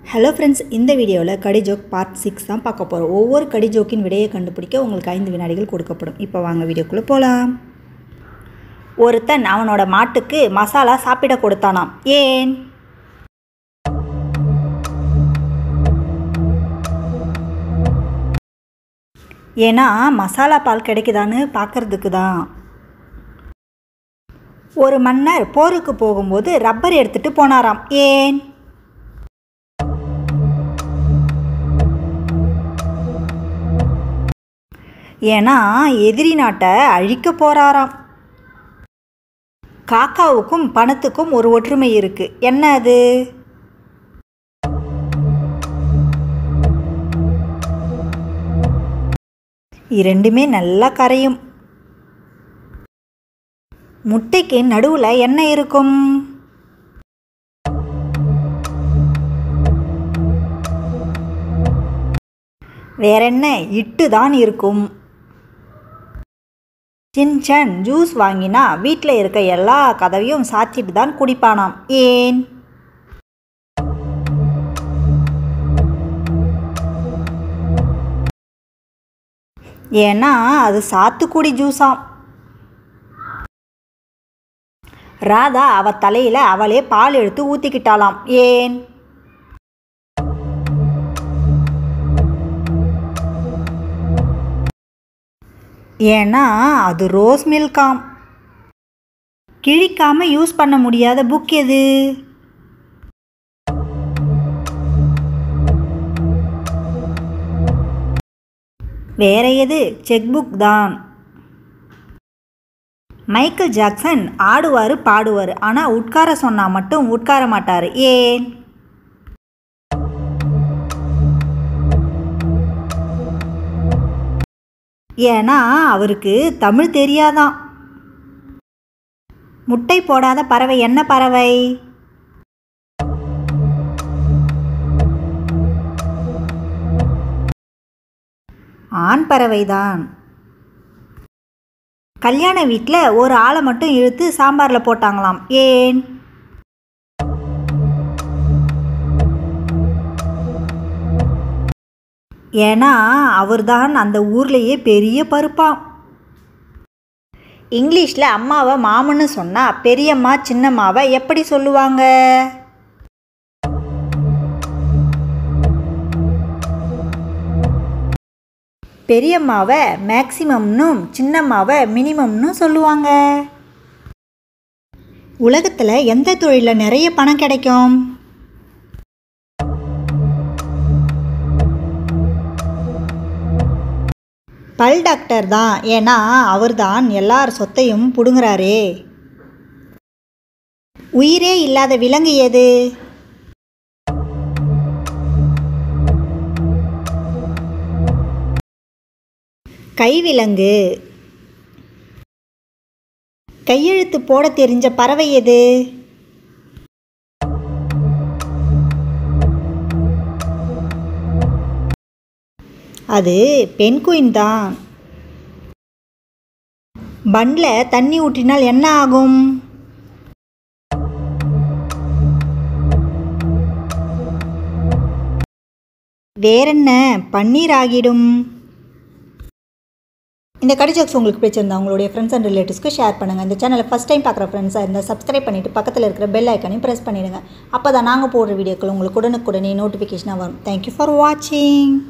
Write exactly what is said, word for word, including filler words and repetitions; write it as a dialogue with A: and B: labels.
A: Hello friends, இந்த வீடியோவில் கடி ஜோக் பார்ட் சிக்ஸ் தான் பார்க்க போகிறோம். ஒவ்வொரு கடி ஜோக்கின் விடையை கண்டுபிடிக்க உங்களுக்கு ஐந்து வினாடிகள் கொடுக்கப்படும். இப்போ வாங்க வீடியோக்குள்ளே போகலாம். ஒருத்தன் அவனோட மாட்டுக்கு மசாலா சாப்பிட கொடுத்தானாம். ஏன்? ஏன்னா மசாலா பால் கிடைக்குதான்னு பார்க்கறதுக்கு தான். ஒரு மன்னர் போருக்கு போகும்போது ரப்பர் எடுத்துகிட்டு போனாராம். ஏன்? ஏன்னா எதிரி நாட்டை அழிக்க போகிறாராம். காக்காவுக்கும் பணத்துக்கும் ஒரு ஒற்றுமை இருக்குது. என்ன அது? இரண்டுமே நல்லா கரையும். முட்டைக்கு நடுவில் என்ன இருக்கும்? வேறென்ன? இட்டு தான் இருக்கும். சின்சன் ஜூஸ் வாங்கினா வீட்டில் இருக்க எல்லா கதவையும் சாத்திட்டு தான் குடிப்பானாம். ஏன்? ஏன்னா அது சாத்துக்குடி ஜூஸாம். ராதா அவ தலையில் அவளே பால் எடுத்து ஊற்றிக்கிட்டாளாம். ஏன்? ஏன்னா அது ரோஸ் மில்காம். கிழிக்காமல் யூஸ் பண்ண முடியாத புக் எது? வேற எது? செக் புக் தான். மைக்கேல் ஜாக்சன் ஆடுவார் பாடுவார், ஆனால் உட்கார சொன்னால் மட்டும் உட்கார மாட்டார். ஏன்? ஏன்னா அவருக்கு தமிழ் தெரியாதான். முட்டை போடாத பறவை என்ன பறவை? ஆண் பறவைதான். கல்யாண வீட்டில் ஒரு ஆளை மட்டும் இழுத்து சாம்பாரில் போட்டாங்களாம். ஏன்? ஏன்னா அவர்தான் அந்த ஊர்லேயே பெரிய பருப்பாம். இங்கிலீஷில் அம்மாவை மாமன்னு சொன்னால் பெரியம்மா சின்னம்மாவை எப்படி சொல்லுவாங்க? பெரியம்மாவை மேக்சிமம்னும் சின்னம்மாவை மினிமம்னு சொல்லுவாங்க. உலகத்தில் எந்த தொழிலில் நிறைய பணம் கிடைக்கும்? பல் டாக்டர் தான். ஏன்னா அவர் தான் எல்லார் சொத்தையும் பிடுங்குறாரே. உயிரே இல்லாத விலங்கு எது? கைவிலங்கு. கையெழுத்து போட தெரிஞ்ச பறவை எது? அது பென்குயின் தான். பன்னில் தண்ணி ஊற்றினால் என்ன ஆகும்? வேறென்ன? பன்னீர் ஆகிடும். இந்த கடி ஜோக்ஸ் உங்களுக்கு பிடிச்சிருந்தா உங்களுடைய ஃப்ரெண்ட்ஸ் அண்ட் ரிலேட்டிவ்ஸ்க்கு ஷேர் பண்ணுங்கள். இந்த சேனலை ஃபஸ்ட் டைம் பார்க்குற ஃப்ரெண்ட்ஸாக இருந்தால் சப்ஸ்கிரைப் பண்ணிவிட்டு பக்கத்தில் இருக்கிற பெல் ஐக்கானையும் ப்ரெஸ் பண்ணிவிடுங்க. அப்போ தான் நாங்கள் போடுற வீடியோக்கள் உங்களுக்கு உடனுக்குடனே நோட்டிஃபிகேஷனாக வரும். தேங்க்யூ ஃபார் வாட்சிங்.